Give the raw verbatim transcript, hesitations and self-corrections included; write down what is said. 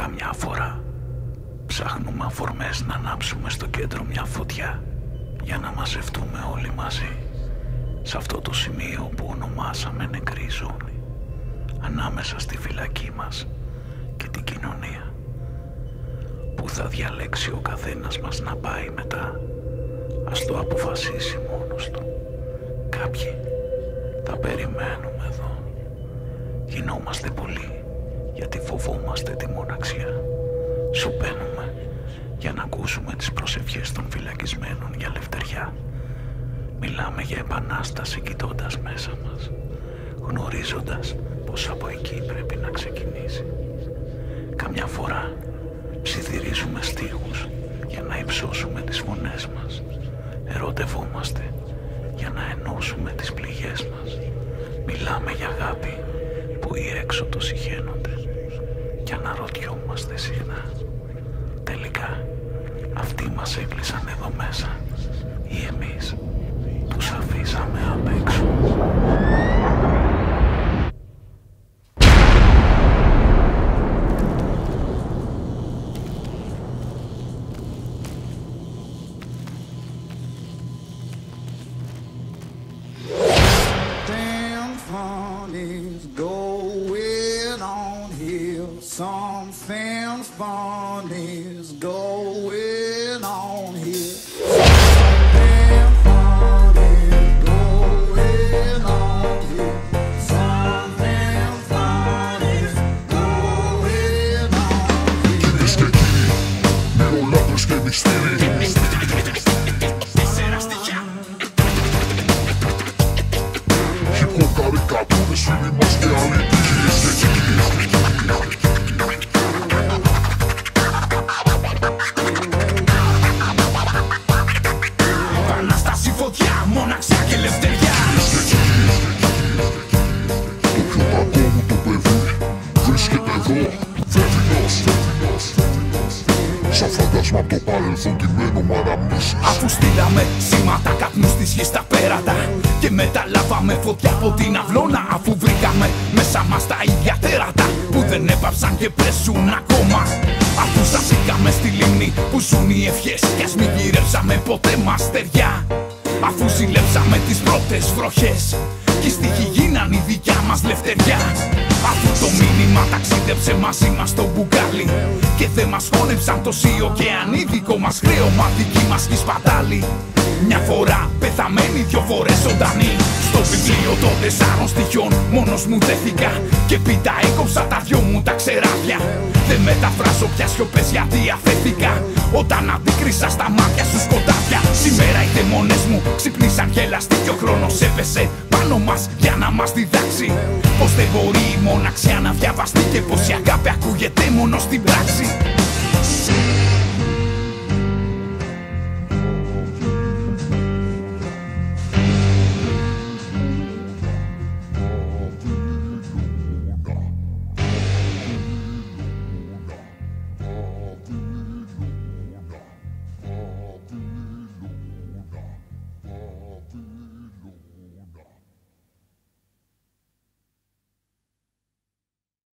Καμιά φορά ψάχνουμε αφορμές να ανάψουμε στο κέντρο μια φωτιά για να μαζευτούμε όλοι μαζί σε αυτό το σημείο που ονομάσαμε νεκρή ζώνη, ανάμεσα στη φυλακή μας και την κοινωνία. Που θα διαλέξει ο καθένας μας να πάει μετά, ας το αποφασίσει μόνος του. Κάποιοι θα περιμένουμε εδώ. Γινόμαστε πολλοί γιατί φοβόμαστε τη μοναξιά. Σωπαίνουμε για να ακούσουμε τις προσευχές των φυλακισμένων για ελευθεριά. Μιλάμε για επανάσταση κοιτώντας μέσα μας, γνωρίζοντας πως από εκεί πρέπει να ξεκινήσει. Καμιά φορά ψιθυρίζουμε στίχους για να υψώσουμε τις φωνές μας. Ερωτευόμαστε για να ενώσουμε τις πληγές μας. Μιλάμε για αγάπη που οι έξωτο συχαίνονται και αναρωτιόμαστε συχνά. Τελικά αυτοί μας έκλεισαν εδώ μέσα ή εμείς τους αφήσαμε απ' έξω. Something's fun is going on here. Something fun is going on here. Something fun is going on here. Κυρίες και κύριοι, μυρολάτρες και μυστήρι. Τέσσερα στοιχεία. Χιποκαρικατούρες, φίλοι μας και αλήτοι. Κυρίες και κύριοι. Μοναξιά και ελευθεριά. Το πιο κακό μου το παιδί βρίσκεται εδώ. Φεύγινος, σαν φαντάσμα απ' το παρελθόν κειμένο μ' αναμνήσεις. Αφού στείλαμε σήματα καπνού στη γη στα πέρατα και μεταλάβαμε φωτιά από την αυλώνα, αφού βρήκαμε μέσα μας τα ίδια τέρατα που δεν έπαψαν και πρέσουν ακόμα. Αφού σταθήκαμε στη λίμνη που ζουν οι ευχές κι ας μην γυρέψαμε ποτέ μας στεριά. Αφού ζηλέψαμε τις πρώτες βροχές κι οι στίχοι γίναν η δικιά μας λευτεριά. Αφού το μήνυμα ταξίδεψε μαζί μας στο μπουκάλι και δεν μας χώνεψαν τόσοι ωκεανοί, δικό μας χρέωμα, δική μας η σπατάλη. Μια φορά πεθαμένη, δυο φορές ζωντανή. Στο βιβλίο των τεσσάρων στοιχειών μόνος μου δέθηκα και πίτα έκοψα τα δυο μου τα ξεράδια. Δεν μεταφράζω πια σιωπές γιατί αφέθηκα όταν αντίκρισα στα μάτια σου σκοτάδια. Σήμερα οι δαιμόνες μου ξυπνήσαν γελαστοί και ο χρόνος έπεσε πάνω μας για να μας διδάξει πως δεν μπορεί η μοναξιά να διαβαστεί και πως η αγάπη ακούγεται μόνο στην πράξη.